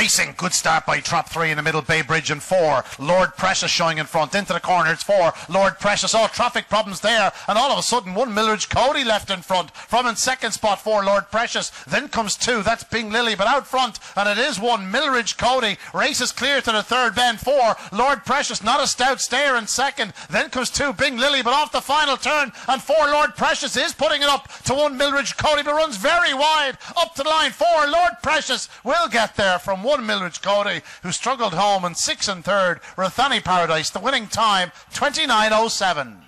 Racing, good start by Trop 3 in the middle, Bay Bridge and 4. Lord Precious showing in front, into the corner, it's 4. Lord Precious, all traffic problems there, and all of a sudden 1 Milleridge Cody left in front. From in second spot 4, Lord Precious, then comes 2, that's Bing Lily, but out front, and it is 1 Milleridge Cody. Races clear to the third bend, 4. Lord Precious, not a stout stayer in second, then comes 2, Bing Lily, but off the final turn, and 4, Lord Precious is putting it up to 1 Milleridge Cody, but runs very wide, up to the line. 4, Lord Precious will get there from 1 Milleridge Cody, who struggled home in 6 and 3rd. Rathani Paradise, the winning time, 29:07.